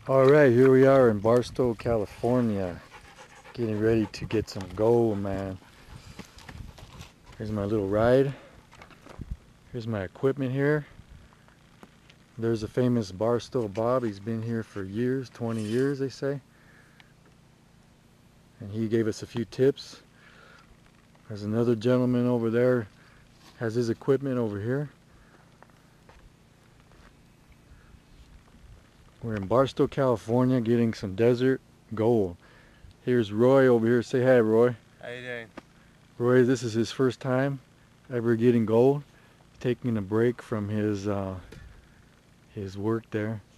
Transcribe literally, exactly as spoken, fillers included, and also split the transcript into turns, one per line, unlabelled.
All right, here we are in Barstow, California, getting ready to get some gold, man. Here's my little ride. Here's my equipment here. There's a famous Barstow Bob. He's been here for years, twenty years, they say. And he gave us a few tips. There's another gentleman over there, has his equipment over here. We're in Barstow, California, getting some desert gold. Here's Roy over here. Say hi, Roy.
How you doing?
Roy, this is his first time ever getting gold. Taking a break from his uh, his work there.